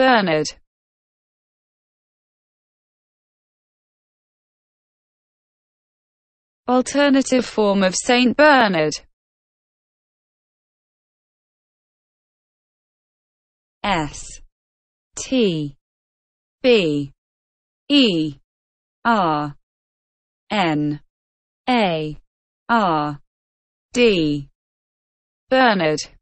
Bernard. Alternative form of Saint Bernard. S T B E R N A R D. Bernard.